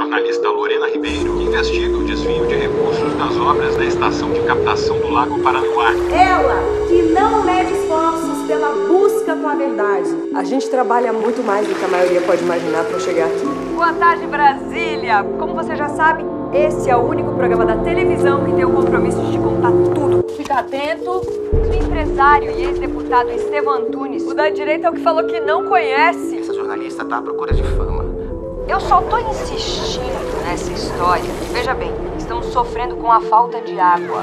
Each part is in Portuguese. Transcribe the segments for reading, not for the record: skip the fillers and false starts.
jornalista Lorena Ribeiro, que investiga o desvio de recursos das obras da estação de captação do Lago Paranoá. Ela, que não mede esforços pela busca com a verdade. A gente trabalha muito mais do que a maioria pode imaginar para chegar aqui. Boa tarde, Brasília! Como você já sabe, esse é o único programa da televisão que tem o compromisso de te contar tudo. Fica atento. O empresário e ex-deputado Estevão Antunes, o da direita é o que falou que não conhece. Essa jornalista tá à procura de fama. Eu só tô insistindo nessa história. Veja bem, estão sofrendo com a falta de água.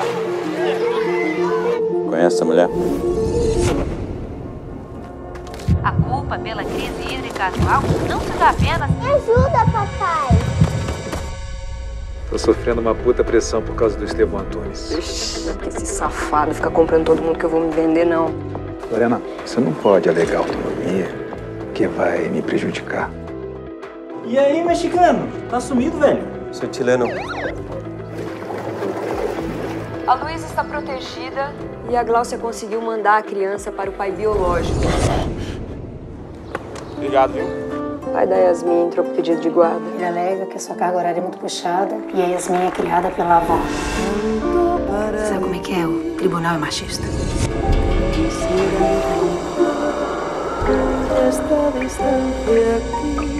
Conhece essa mulher? A culpa pela crise hídrica atual não se dá apenas... Me ajuda, papai! Tô sofrendo uma puta pressão por causa do Estevão Antunes. Ixi, esse safado fica comprando todo mundo que eu vou me vender, não. Lorena, você não pode alegar autonomia, que vai me prejudicar. E aí, mexicano? Tá sumido, velho? Sou chileno. A Luísa está protegida e a Gláucia conseguiu mandar a criança para o pai biológico. Obrigado, viu? O pai da Yasmin entrou por pedido de guarda. Ele alega que a sua carga horária é muito puxada e a Yasmin é criada pela avó. Sabe como é que é? O tribunal é machista. Esta distância aqui.